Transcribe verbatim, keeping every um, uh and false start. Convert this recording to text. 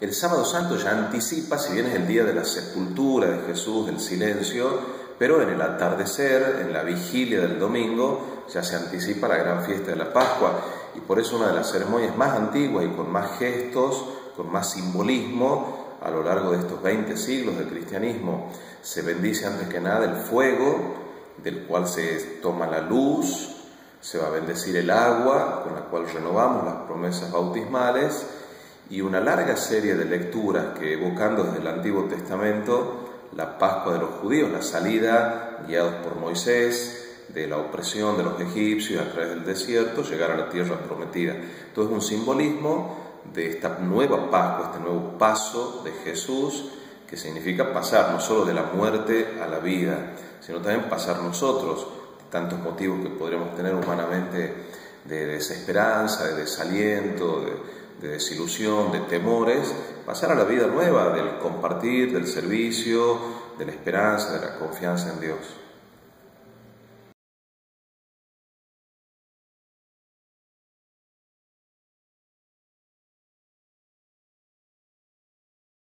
El Sábado Santo ya anticipa, si bien es el día de la sepultura de Jesús, del silencio, pero en el atardecer, en la vigilia del domingo, ya se anticipa la gran fiesta de la Pascua, y por eso una de las ceremonias más antiguas y con más gestos, con más simbolismo, a lo largo de estos veinte siglos del cristianismo, se bendice antes que nada el fuego, del cual se toma la luz, se va a bendecir el agua, con la cual renovamos las promesas bautismales, y una larga serie de lecturas que, evocando desde el Antiguo Testamento la Pascua de los judíos, la salida, guiados por Moisés, de la opresión de los egipcios a través del desierto, llegar a la tierra prometida. Todo es un simbolismo de esta nueva Pascua, este nuevo paso de Jesús, que significa pasar no solo de la muerte a la vida, sino también pasar nosotros, de tantos motivos que podríamos tener humanamente de desesperanza, de desaliento, de, de desilusión, de temores, pasar a la vida nueva del compartir, del servicio, de la esperanza, de la confianza en Dios.